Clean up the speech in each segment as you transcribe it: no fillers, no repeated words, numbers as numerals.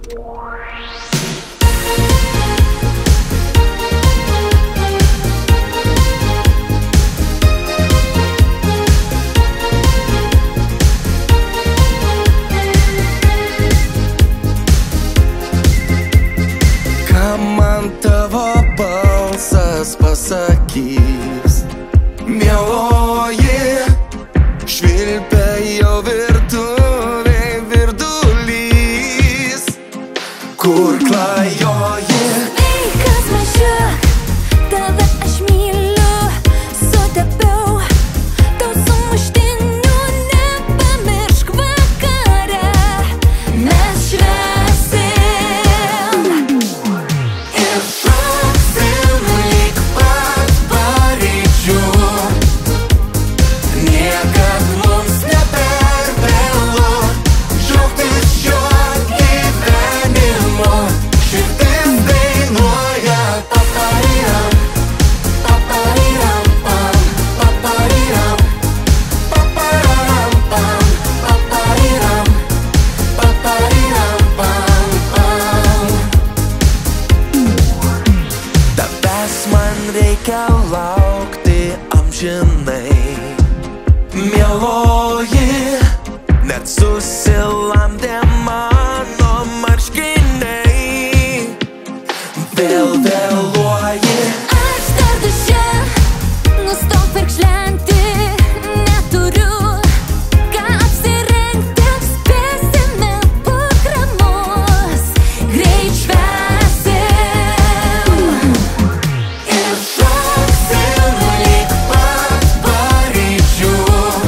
Pasakys, mieloji, švilpia jau virtuvėj virdulys, kur klajoji. Sveikas mažiuk, tave aš myliu, sutepiau tau sumuštinių, nepamiršk vakare, mes švęsim ir šoksim lyg pat paryčių. Niekad mums ne per vėlu džiaugtis šiuo gyvenimu. Širdis dainuoja papariram, papariram, pam, papariram, papararam, pam, papariram, papariram, pam, pam. Tavęs man reikia laukti amžinai, mieloji, net susilamdė mano marškiniai. Vėl vėluoji. Aš dar duše, nustok verkšlenti, neturiu ką apsirengti, spėsime programus, greit švęsim ir šoksim lyg pat paryčių.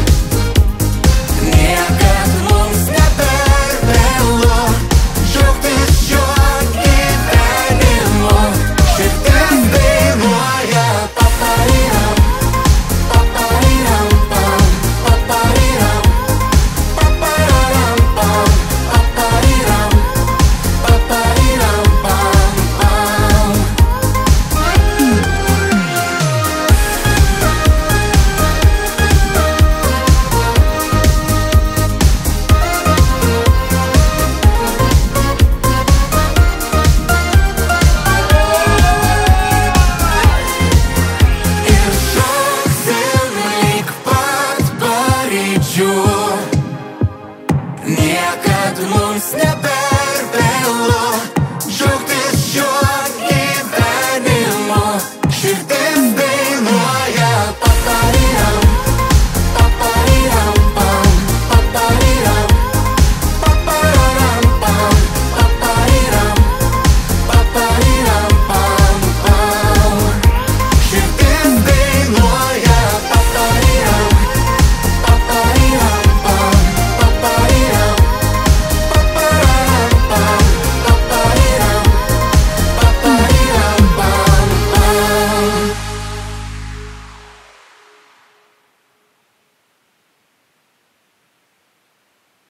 Niekad mums ne per vėlu džiaugtis šiuo gyvenimu. Širdis dainuoja papariram, papariram, pam, papariram, papararam, pam, papariram, papariram, pam, pam. Ir šoksim lyg pat paryčių. Niekad mums ne per vėlu džiaugtis